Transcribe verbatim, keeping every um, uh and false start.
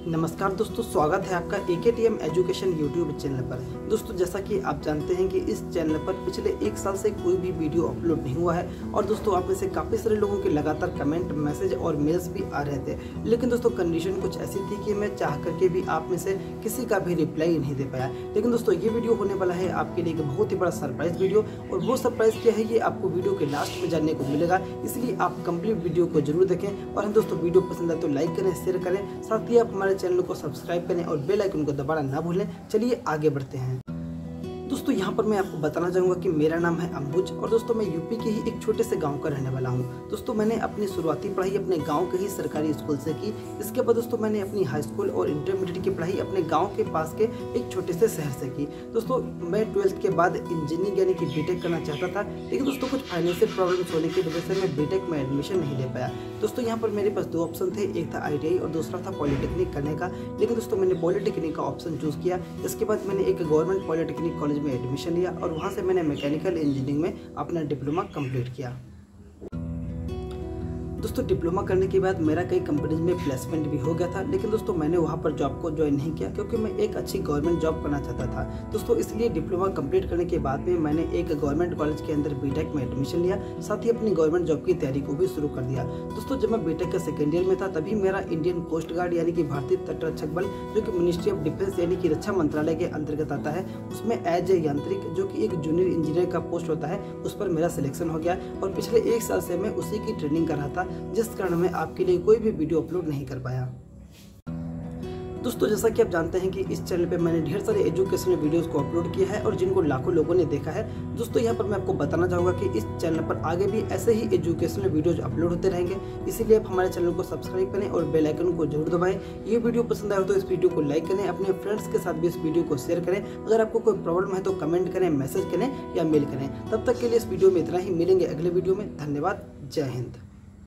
नमस्कार दोस्तों, स्वागत है आपका A K T M education YouTube channel पर। दोस्तों, जैसा कि आप जानते हैं कि इस चैनल पर पिछले एक साल से कोई भी वीडियो अपलोड नहीं हुआ है और दोस्तों आप में से काफ़ी सारे लोगों के लगातार कमेंट, मैसेज और मेल्स भी आ रहे थे। लेकिन दोस्तों कंडीशन कुछ ऐसी थी कि मैं चाह करके भी आप में से किसी का भी रिप्लाई नहीं दे पाया। लेकिन दोस्तों ये वीडियो होने वाला है आपके लिए एक बहुत ही बड़ा सरप्राइज वीडियो, और वो सरप्राइज क्या है ये आपको वीडियो के लास्ट में जानने को मिलेगा। इसलिए आप कंप्लीट वीडियो को जरूर देखें और दोस्तों वीडियो पसंद आए तो लाइक करें, शेयर करें, साथ ही आप हमारे चैनल को सब्सक्राइब करें और बेल आइकन को दबाना ना भूलें। चलिए आगे बढ़ते हैं। दोस्तों यहाँ पर मैं आपको बताना चाहूँगा कि मेरा नाम है अंबुज और दोस्तों मैं यूपी के ही एक छोटे से गांव का रहने वाला हूँ। दोस्तों मैंने अपनी शुरुआती पढ़ाई अपने गांव के ही सरकारी स्कूल से की। इसके बाद दोस्तों मैंने अपनी हाई स्कूल और इंटरमीडिएट की पढ़ाई अपने गांव के पास के एक छोटे से शहर से की। दोस्तों मैं ट्वेल्थ के बाद इंजीनियरिंग यानी कि बीटेक करना चाहता था, लेकिन दोस्तों कुछ फाइनेंशियल प्रॉब्लम्स होने की वजह से मैं बीटेक में एडमिशन नहीं ले पाया। दोस्तों यहाँ पर मेरे पास दो ऑप्शन थे, एक था आई टी आई और दूसरा था पॉलिटेक्निक करने का। लेकिन दोस्तों मैंने पॉलिटेक्निक का ऑप्शन चूज़ किया। इसके बाद मैंने एक गवर्नमेंट पॉलिटेक्निक कॉलेज में एडमिशन लिया और वहाँ से मैंने मैकेनिकल इंजीनियरिंग में अपना डिप्लोमा कंप्लीट किया। दोस्तों डिप्लोमा करने के बाद मेरा कई कंपनीज में प्लेसमेंट भी हो गया था, लेकिन दोस्तों मैंने वहाँ पर जॉब को ज्वाइन नहीं किया क्योंकि मैं एक अच्छी गवर्नमेंट जॉब करना चाहता था। दोस्तों इसलिए डिप्लोमा कंप्लीट करने के बाद में मैंने एक गवर्नमेंट कॉलेज के अंदर बीटेक में एडमिशन लिया, साथ ही अपनी गवर्नमेंट जॉब की तैयारी को भी शुरू कर दिया। दोस्तों जब मैं बीटेक का सेकेंड ईयर में था तभी मेरा इंडियन कोस्ट गार्ड यानी कि भारतीय तटरक्षक बल, जो कि मिनिस्ट्री ऑफ डिफेंस यानी कि रक्षा मंत्रालय के अंतर्गत आता है, उसमें एज ए यांत्रिक जो कि एक जूनियर इंजीनियर का पोस्ट होता है, उस पर मेरा सिलेक्शन हो गया और पिछले एक साल से मैं उसी की ट्रेनिंग कर रहा था, जिस कारण मैं आपके लिए कोई भी वीडियो अपलोड नहीं कर पाया। दोस्तों जैसा कि आप जानते हैं कि इस चैनल पे मैंने ढेर सारे एजुकेशनल वीडियोस को अपलोड किया है और जिनको लाखों लोगों ने देखा है। दोस्तों यहाँ पर मैं आपको बताना चाहूँगा कि इस चैनल पर आगे भी ऐसे ही एजुकेशनल वीडियोज अपलोड होते रहेंगे। इसीलिए आप हमारे चैनल को सब्सक्राइब करें और बेल आइकन को जरूर दबाएं। ये वीडियो पसंद आए तो इस वीडियो को लाइक करें, अपने फ्रेंड्स के साथ भी इस वीडियो को शेयर करें। अगर आपको कोई प्रॉब्लम है तो कमेंट करें, मैसेज करें या मेल करें। तब तक के लिए इस वीडियो में इतना ही, मिलेंगे अगले वीडियो में। धन्यवाद, जय हिंद।